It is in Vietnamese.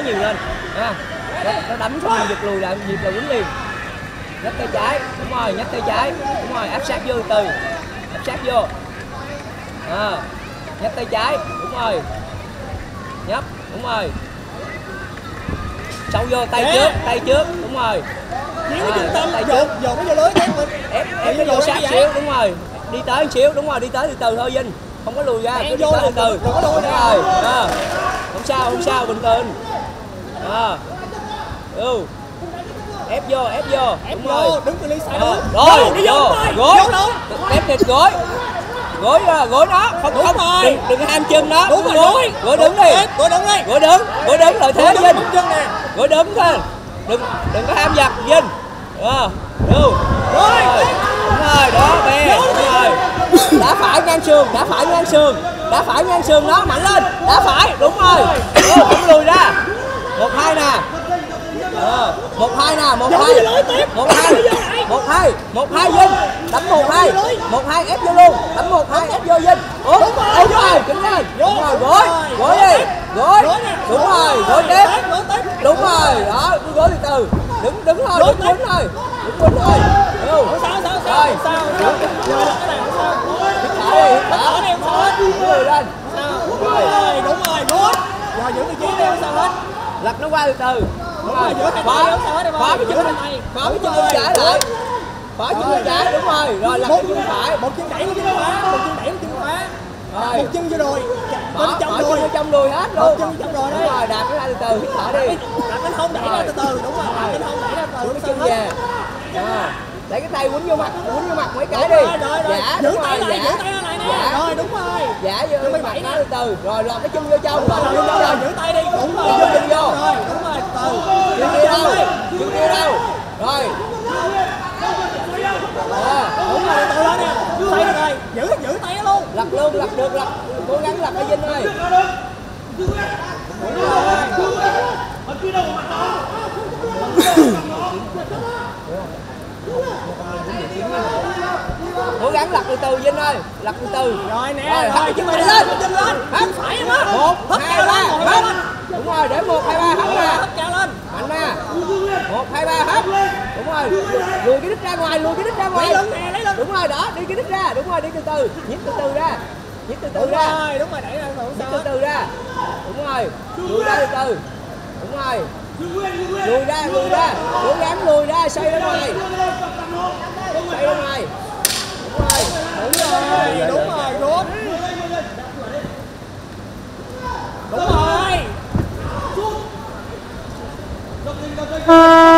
nhiều lên ha. Nó đấm xong giật lùi lại, nhịp là quýnh liền. Nhấc tay trái, đúng rồi, nhấc tay trái, đúng rồi, áp sát vô từ, áp sát vô. Nhấc tay trái, đúng rồi, nhấp, đúng rồi, sâu vô, tay trước, đúng rồi, tay trước, dồn nó vô lưới, ép cái vô sát xíu, đúng rồi, đi tới xíu, đúng rồi, đi tới từ từ thôi Vinh, không có lùi ra, cứ đi tới từ từ, đúng rồi, không sao, bình tĩnh, ép vô, đúng rồi, đứng từ ly sai rồi, đi vô, gối, ép thịt gối nó, không đừng ham chân nó, gối đứng đi, gối đứng lợi thế Vinh, gối đứng thôi, đừng có ham giật Vinh, đúng rồi, đó bè, đúng rồi, đá phải ngang sườn nó, mạnh lên, đá phải, đúng rồi, không lùi ra, 1-2 nè. 1-2 nè, 1-2 Vinh, đấm 1-2 ép vô luôn, đấm 1-2 ép vô Vinh, đúng rồi, cứng lên, đúng rồi, gối đi, gối, đúng rồi, gối tiếp, đúng rồi, đó, gối từ từ, đứng thôi, đứng quýnh thôi, rồi, người lên, đúng rồi, good, rồi giữ vị trí đi, không sao hết, lật nó qua từ từ. Đúng rồi, khóa cái chân bên trái lại, khóa chân bên trái, đúng rồi, rồi lật cái chân phải, một chân đẩy một chân khóa, một chân vô đùi, trong đùi hết luôn, một chân trong đùi đấy, rồi đạp nó ra từ từ, hít thở đi, đạp đến hông đẩy ra từ từ, đúng rồi, đạp đến hông đẩy ra từ từ, cái chân về, để cái tay quýnh vô mặt mấy cái đi, dạ, giữ tay lại nè, rồi đúng rồi, dạ vô mặt nó từ từ, rồi lọt cái chân vô trong, giữ tay đi, đúng rồi, chân vô, đúng rồi, từ chân kia đâu, rồi, đúng rồi, từ lên nè, xoay được rồi, giữ tay nó luôn, lật được, cố gắng lật cái Vinh ơi, cố gắng lật từ từ Vinh ơi, lật từ từ, rồi nè, rồi chân lên, hấp phải em á, 1, 2, 3, hấp, đúng rồi, để 1, 2, 3 hấp nè, hấp cao lên, mạnh nè, 1, 2, 3 hấp, đúng rồi, lùi cái đít ra ngoài, lấy lưng, đúng rồi, đó, đi cái đít ra, đúng rồi, đi từ từ, nhích từ từ ra, đúng rồi, đẩy ra, từ từ ra, đúng rồi, lùi ra từ từ, đúng rồi, lùi ra, cố gắng lùi ra, xoay ra ngoài, đúng rồi, đúng rồi, good, đúng rồi.